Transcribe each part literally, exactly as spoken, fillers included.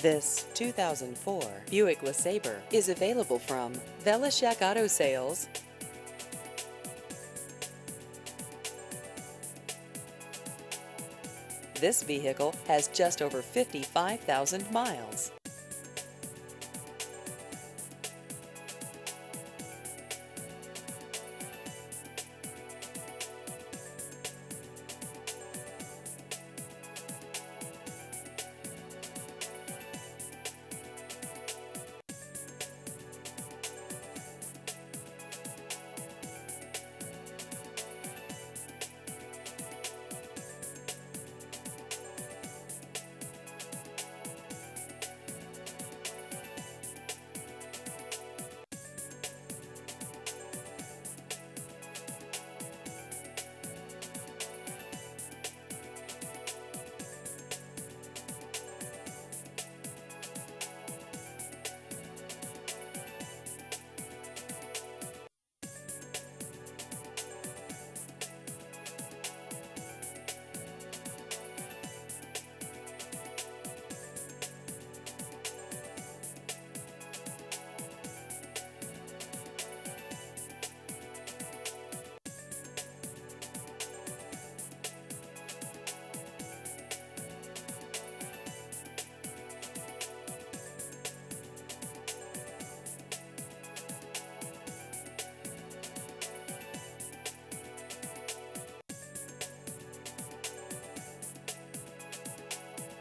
This two thousand four Buick LeSabre is available from Velishek Auto Sales. This vehicle has just over fifty-five thousand miles.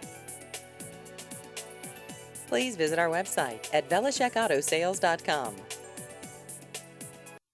Please visit our website at velishek auto sales dot com.